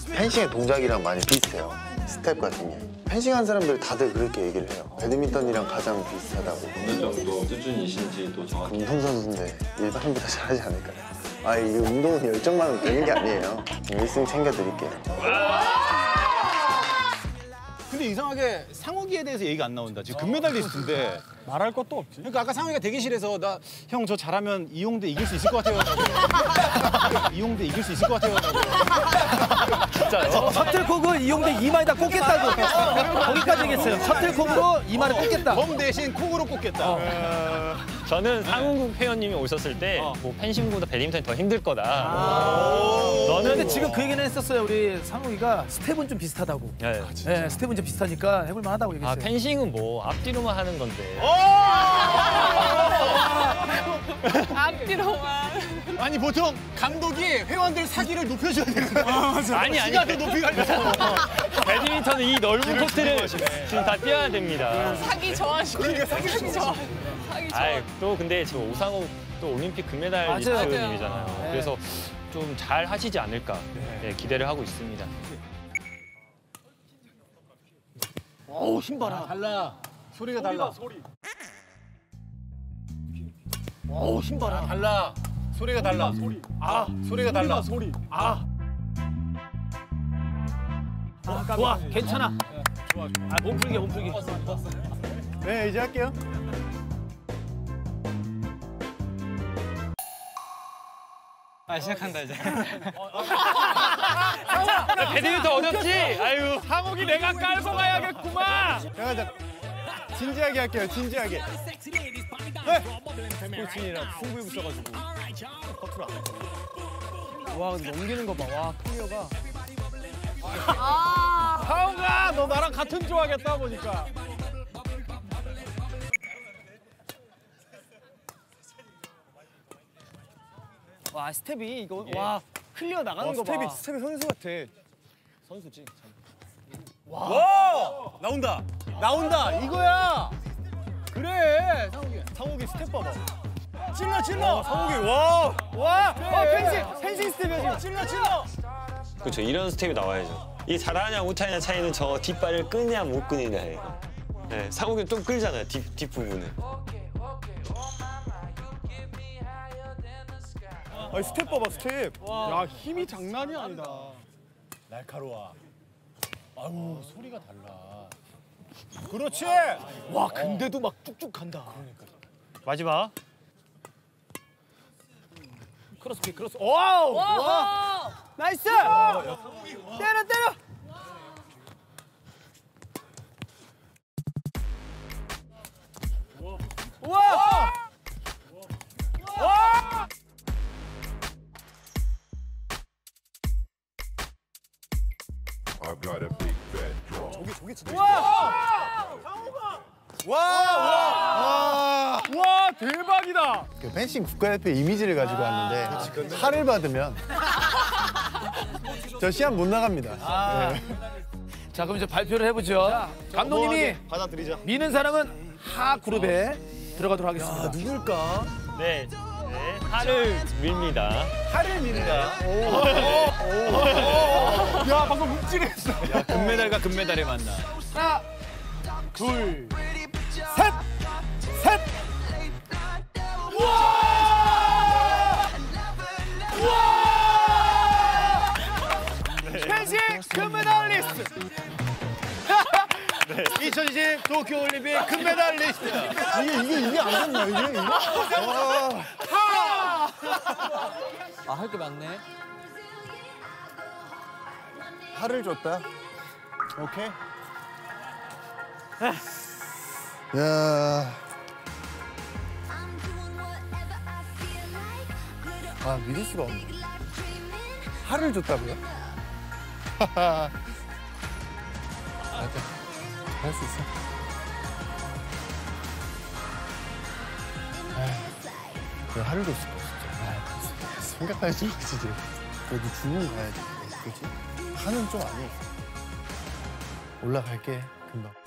펜싱의 동작이랑 많이 비슷해요. 스텝 같은 게. 펜싱하는 사람들 다들 그렇게 얘기를 해요. 배드민턴이랑 가장 비슷하다고. 어느 정도 수준이신지도 정확히. 운동선수인데 일반인보다 잘하지 않을까요? 아, 이 운동은 열정만 되는 게 아니에요. 1승 챙겨드릴게요. 근데 이상하게 상욱이에 대해서 얘기가 안 나온다. 지금 금메달리스트인데 말할 것도 없지. 그러니까 아까 상욱이가 대기실에서 나 형 저 잘하면 이용대 이길 수 있을 것 같아요. 이용대 이길 수 있을 것 같아요. 진짜요? 셔틀콕은 이용대 이마에다 꽂겠다고. 거기까지 얘기했어요. 셔틀콕으로 이마를 꽂겠다. 검 대신 콕으로 꽂겠다. 저는 상훈국 회원님이 오셨을 때 뭐 펜싱보다 배드민턴이 더 힘들 거다. 근데 지금 그 얘기는 했었어요. 우리 상욱이가 스텝은 좀 비슷하다고. 네. 네, 스텝은 좀 비슷하니까 해볼 만하다고 얘기했어요. 펜싱은 뭐 앞뒤로만 하는 건데. 앞뒤로만. 아니 보통 감독이 회원들 사기를 높여줘야 되는데 아니 지가 더 높이 가려고. 배드민턴은 이 넓은 코트를 지금 다 뛰어야 됩니다. 사기 좋아하시고. 그러니까 사기 좋아. 사기 좋아. 아이, 또 근데 저 오상욱 또 올림픽 금메달리스트님이잖아요. 네. 그래서 좀 잘 하시지 않을까 네, 기대를 하고 있습니다. 어우, 힘 봐라. 달라. 소리가 달라. 어우, 힘 봐라. 달라. 소리가 달라. 소리. 아, 소리가 달라. 소리. 좋아, 괜찮아. 아, 몸풀기, 몸풀기. 네, 이제 할게요. 아, 시작한다 이제. 배드민턴 어렵지? 아유. 상욱이 내가 깔고 가야겠구만. 자, 진지하게 할게요. 진지하게. 네. 스포츠인이랑 승부에 붙여가지고 커트를 안 했거든요. 와, 근데 넘기는 거 봐. 와, 클리어가. 상욱아, 너 나랑 같은 조 하겠다 보니까. 와, 스텝이 이거 와, 클리어 나가는 거 봐. 스텝이 선수 같아. 선수지. 와! 나온다. 나온다. 이거야. 그래. 상욱이 스텝 봐봐. 찔러. 상욱이 와, 펜싱 스텝이야 지금. 찔러. 그렇죠. 이런 스텝이 나와야죠. 이 잘하냐 못하냐 차이는 저 뒷발을 끄냐 못 끄느냐예요. 네, 상욱이 좀 끌잖아요. 뒷부분을. 아니, 스텝 봐봐, 스텝. 야, 힘이 장난이 아니다. 날카로워. 아우, 소리가 달라. 그렇지. 와, 근데도 막 쭉쭉 간다. 마지막. 크로스킥, 크로스. 와우! 와! 나이스! 때려! 와! I've got a big fat draw. 저게 진짜. 와! 와, 대박이다. 그 펜싱 국가대표 이미지를 가지고 왔는데 살을 받으면 저 시합 못 나갑니다. 네. 자, 그럼 이제 발표를 해보죠. 감독님이 받아들이자. 미는 사람은 하 그룹에 들어가도록 하겠습니다. 누굴까? 네. 팔을 밀니다. 팔을 미는다. 야, 방금 움찔했어. 야, 금메달과 금메달의 만남. 하나, 둘, 셋! 셋! 펜싱 금메달리스트. 2020 도쿄올림픽 금메달리스트. 이게 안 됐나, 이게? 아, 할 게 많네. 팔을 줬다. 오케이. 야. 아, 믿을 수가 없네. 팔을 줬다고요? 하하. 할 수 있어. 왜 팔을 줬어, 진짜. 생각하지 마, 진짜. 그래도 주문 가야지, 그치? 하는 좀 아니었어. 올라갈게, 금방.